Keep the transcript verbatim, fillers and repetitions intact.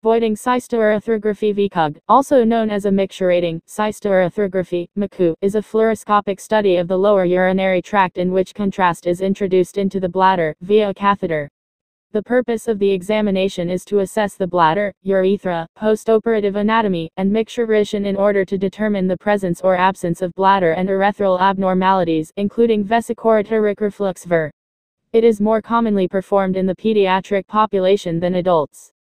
Voiding Cystourethrography V C U G, also known as a micturating, Cystourethrography, M C U, is a fluoroscopic study of the lower urinary tract in which contrast is introduced into the bladder, via a catheter. The purpose of the examination is to assess the bladder, urethra, postoperative anatomy, and micturition in order to determine the presence or absence of bladder and urethral abnormalities, including vesicoureteric reflux V R. It is more commonly performed in the pediatric population than adults.